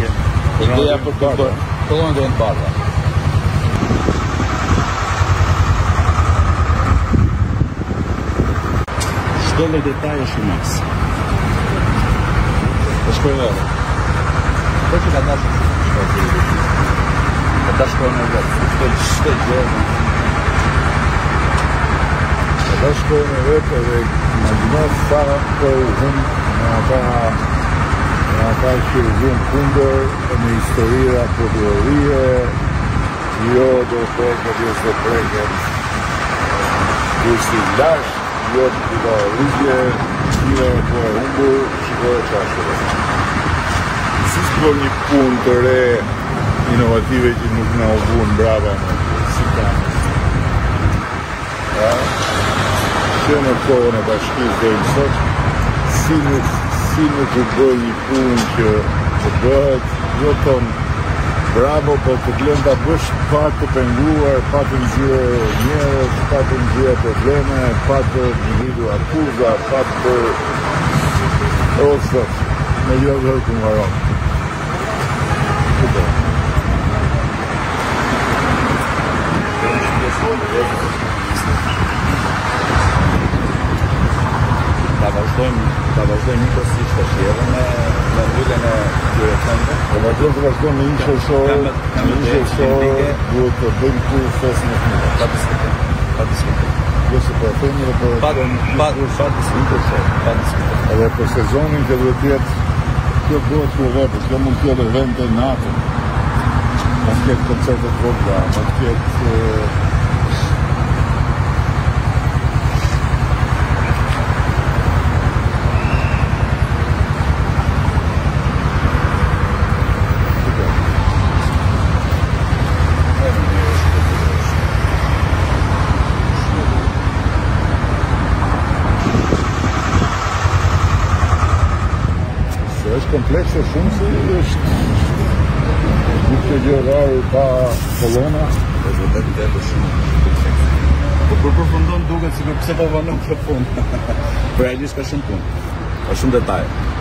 Ideja për të bërë, kolonat do jenë të bardha. Çdo lloj detaji është i maks. Po shkojnë edhe. Po që ka dashur shkojnë. Ka dashur shkojnë edhe. Shkojnë gjë. Ka dashur shkojnë edhe dhe imagjino sa po hum në ata që vjen kundër në historia popullore, jo do të preket kursi lash, jo të da rrugje, jo po e humbur, shikoj qashtë. Si s'po një punë të re inovative që nuk na u bunë brava në si kamë. Që në kohën e bashkisë dhe i sot, si nuk u bëj një punë që të bëhet, jo tonë bravo, po të glenë të bësh pa të penguar, pa të nxjerrë njerëz, pa të nxjerrë probleme, pa të ngritur akuza, pa të bërë osët, me jo vërë ku maron. Ta vazhdojmë njëkohësisht tash edhe me mbylljen e këtyre centrave. Po vazhdojmë të vazhdojmë në një shërshore, duhet të bëjmë kurë fest në fëmijë. Pa diskutim. Jo se po e themi dhe po e edhe për sezonin që duhet jetë, kjo bëhet për vepër, kjo mund t'jetë evente natën. Mund t'jetë koncertet vogla, mund t'jetë komplekse shumë se është nuk të gjërarë pa kolona. Është vërtet shumë komplekse. Po kur përfundon duket sikur pse po vënë këtë punë. Por realisht ka shumë punë. Ka shumë detaje.